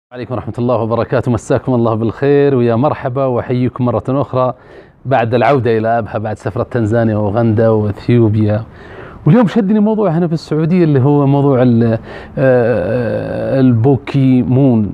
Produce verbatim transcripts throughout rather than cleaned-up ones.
عليكم ورحمة الله وبركاته. مساكم الله بالخير ويا مرحبا وأحييكم مرة أخرى بعد العودة إلى أبها بعد سفرة تنزانيا وأوغندا وإثيوبيا. واليوم شدني موضوع هنا في السعودية اللي هو موضوع البوكيمون،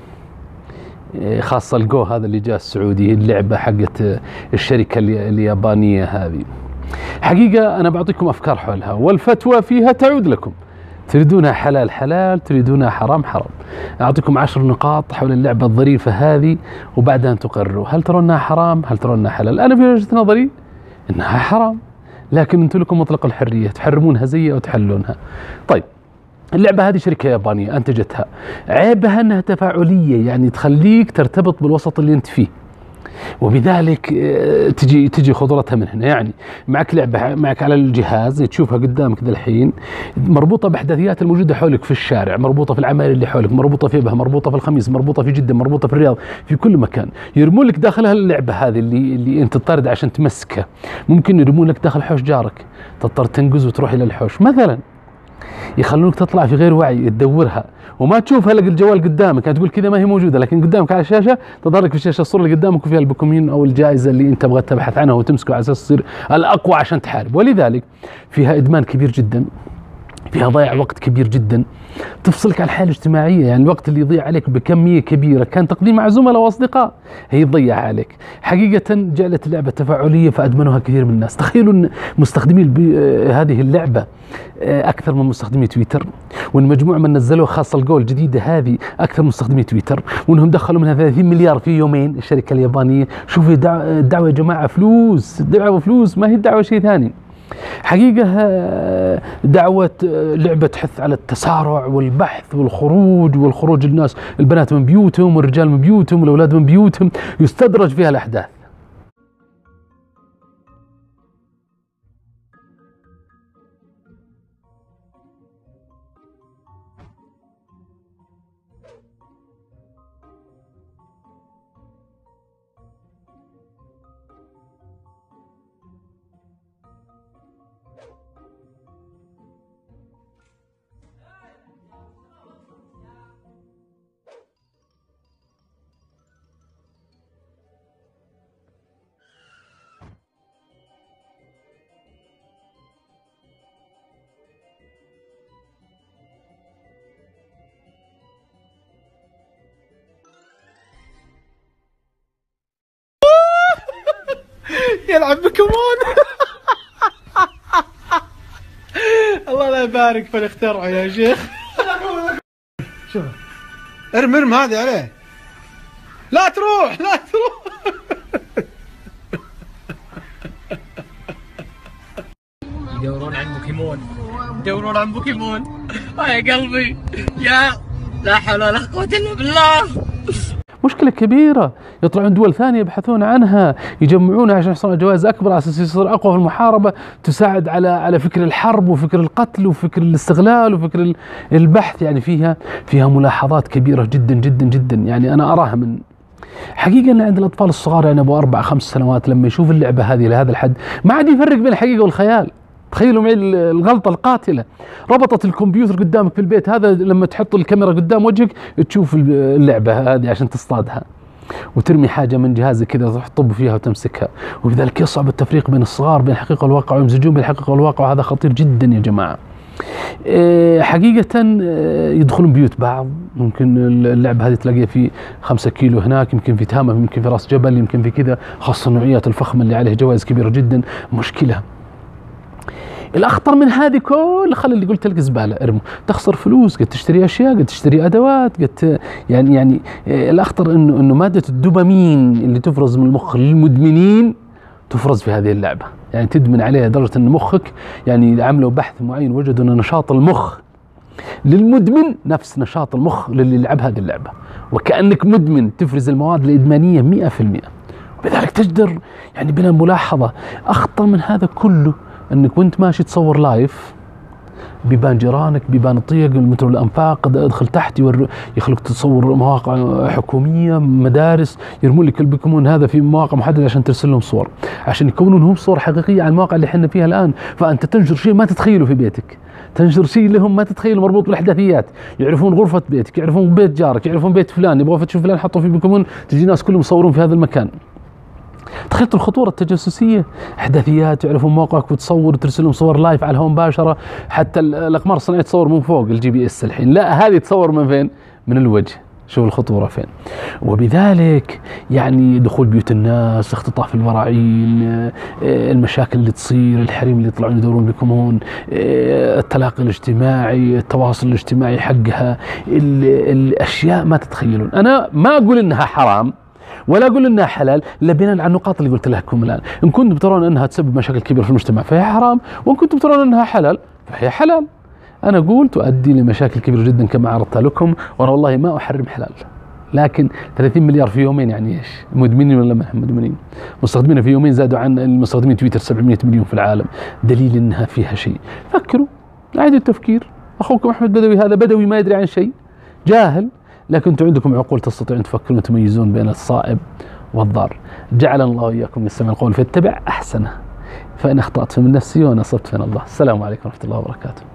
خاصة الجو هذا اللي جاء السعودي، اللعبة حقت الشركة اليابانية هذه. حقيقة أنا بعطيكم أفكار حولها والفتوى فيها تعود لكم. تريدونها حلال حلال، تريدونها حرام حرام. أعطيكم عشر نقاط حول اللعبة الظريفة هذه وبعدها تقرروا هل ترونها حرام هل ترونها حلال. أنا في وجهة نظري إنها حرام، لكن أنتم لكم مطلق الحرية، تحرمونها زي أو تحلونها. طيب، اللعبة هذه شركة يابانية أنتجتها، عيبها أنها تفاعلية، يعني تخليك ترتبط بالوسط اللي أنت فيه، وبذلك تجي تجي خطورتها من هنا. يعني معك لعبة معك على الجهاز تشوفها قدامك ذا الحين، مربوطة بأحداثيات الموجودة حولك في الشارع، مربوطة في العماير اللي حولك، مربوطة في أبها، مربوطة في الخميس، مربوطة في جدة، مربوطة في الرياض، في كل مكان. يرمون لك داخلها اللعبة هذه اللي اللي أنت تطارد عشان تمسكها. ممكن يرمون لك داخل حوش جارك، تضطر تنقز وتروح إلى الحوش مثلا. يخلونك تطلع في غير وعي تدورها وما تشوفها لك الجوال قدامك، يعني تقول كذا ما هي موجوده، لكن قدامك على الشاشه تظهر لك في الشاشه الصوره اللي قدامك وفيها البوكيمون او الجائزه اللي انت تبغى تبحث عنها وتمسكه على اساس تصير الاقوى عشان تحارب. ولذلك فيها ادمان كبير جدا، فيها ضياع وقت كبير جدا، تفصلك عن الحياه الاجتماعيه. يعني الوقت اللي يضيع عليك بكميه كبيره كان تقضيه مع زملاء واصدقاء هي تضيع عليك. حقيقه جعلت اللعبه تفاعليه فادمنوها كثير من الناس. تخيلوا ان مستخدمي هذه اللعبه اكثر من مستخدمي تويتر، وان مجموع من نزلوها خاصه الجول الجديده هذه اكثر من مستخدمي تويتر، وانهم دخلوا منها ثلاثين مليار في يومين الشركه اليابانيه. شوفوا الدعوه يا جماعه، فلوس، دعوه فلوس، ما هي الدعوه شيء ثاني. حقيقة دعوة لعبة تحث على التسارع والبحث والخروج والخروج الناس البنات من بيوتهم والرجال من بيوتهم والأولاد من بيوتهم، يستدرج فيها الأحداث. يلعب بوكيمون. الله لا يبارك في الاخترع يا شيخ. شوف ارم ارم هذه عليه، لا تروح لا تروح. يدورون عن بوكيمون، يدورون عن بوكيمون. آه يا قلبي، يا لا حول ولا قوة الا بالله. مشكلة كبيرة، يطلعون دول ثانية يبحثون عنها، يجمعونها عشان يحصلون جوائز أكبر على أساس يصير أقوى في المحاربة، تساعد على على فكر الحرب وفكر القتل وفكر الاستغلال وفكر البحث. يعني فيها فيها ملاحظات كبيرة جدا جدا جدا، يعني أنا أراها من حقيقة أن عند الأطفال الصغار، يعني أبو أربع خمس سنوات لما يشوف اللعبة هذه لهذا الحد ما عاد يفرق بين الحقيقة والخيال. تخيلوا معي الغلطة القاتلة، ربطت الكمبيوتر قدامك في البيت، هذا لما تحط الكاميرا قدام وجهك تشوف اللعبة هذه عشان تصطادها، وترمي حاجة من جهازك كذا تروح تطب فيها وتمسكها. وبذلك يصعب التفريق بين الصغار بين الحقيقة والواقع، ويمزجون بين الحقيقة والواقع، وهذا خطير جدا يا جماعة. حقيقة يدخلون بيوت بعض، ممكن اللعبة هذه تلاقيها في خمسة كيلو هناك، يمكن في تهامة، يمكن في راس جبل، يمكن في كذا، خاصة النوعيات الفخمة اللي عليها جوائز كبيرة جدا. مشكلة. الأخطر من هذه كل خلي اللي قلت لك زبالة ارموا، تخسر فلوس، قد تشتري أشياء، قد تشتري أدوات، قد يعني يعني الأخطر إنه إنه مادة الدوبامين اللي تفرز من المخ للمدمنين تفرز في هذه اللعبة. يعني تدمن عليها لدرجة إن مخك، يعني عملوا بحث معين وجدوا إن نشاط المخ للمدمن نفس نشاط المخ للي يلعب هذه اللعبة، وكأنك مدمن تفرز المواد الإدمانية مئة في المئة. وبذلك تجدر يعني بلا ملاحظة. أخطر من هذا كله انك وانت ماشي تصور لايف بيبان جيرانك، بيبان الطيق، المترو الانفاق، ادخل تحت يور يخلوك تصور مواقع حكوميه، مدارس، يرمون لك البيكمون هذا في مواقع محدده عشان ترسل لهم صور، عشان يكونون هم صور حقيقيه عن المواقع اللي احنا فيها الان. فانت تنشر شيء ما تتخيله في بيتك، تنشر شيء لهم ما تتخيله مربوط بالاحداثيات، يعرفون غرفه بيتك، يعرفون بيت جارك، يعرفون بيت فلان، يبغوا تشوف فلان حطوا في بيكمون، تجي ناس كلهم يصورون في هذا المكان. تخيلتوا الخطوره التجسسيه، احداثيات، يعرفون موقعك وتصور وترسل لهم صور لايف على الهواء مباشره. حتى الاقمار الصناعيه تصور من فوق الجي بي اس الحين، لا هذه تصور من فين؟ من الوجه. شوف الخطوره فين. وبذلك يعني دخول بيوت الناس، اختطاف البراعين، المشاكل اللي تصير، الحريم اللي يطلعون يدورون بكمون، التلاقي الاجتماعي، التواصل الاجتماعي حقها، الاشياء ما تتخيلون. انا ما اقول انها حرام ولا اقول انها حلال، الا بناء على النقاط اللي قلت لكم الان. ان كنتم ترون انها تسبب مشاكل كبيره في المجتمع فهي حرام، وان كنتم ترون انها حلال فهي حلال. انا اقول تؤدي لمشاكل كبيره جدا كما عرضتها لكم، وانا والله ما احرم حلال، لكن ثلاثين مليار في يومين يعني ايش؟ مدمنين ولا ما مدمنين؟ مستخدمين في يومين زادوا عن المستخدمين تويتر سبعمئة مليون في العالم، دليل انها فيها شيء. فكروا، عيدوا التفكير. اخوكم احمد بدوي هذا بدوي ما يدري عن شيء، جاهل، لكن انتم عندكم عقول تستطيعون تفكرون وتميزون بين الصائب والضار. جعلنا الله واياكم من السمع القول فاتبع احسنه، فان اخطات فمن نفسي وان اصبت فمن الله. السلام عليكم ورحمه الله وبركاته.